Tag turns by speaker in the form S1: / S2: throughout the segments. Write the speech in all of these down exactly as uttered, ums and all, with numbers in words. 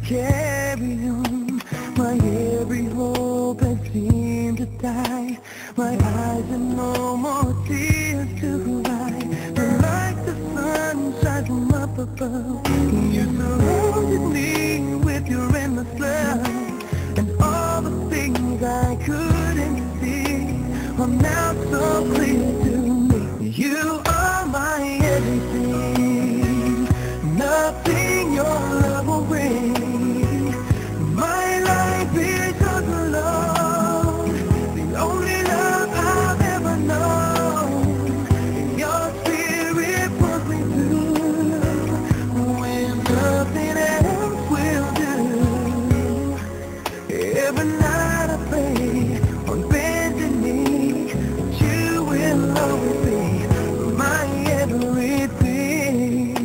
S1: carry on. My every hope has seemed to die. My eyes have no more tears to cry. But like the sun shines from up above, you surrounded me with your endless love. And all the things I couldn't see are now so clear to me. You are my everything, nothing your love will bring. My life is yours alone, the only love I've ever known. Your spirit pulls me through when nothing else will do. Every night I pray on bended knee that you will always be my everything.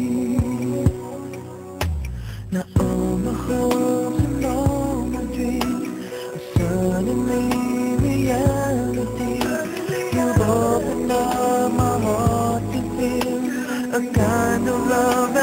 S1: Now all my hopes and all my dreams are suddenly reality. You've opened up my heart to feel a kind of love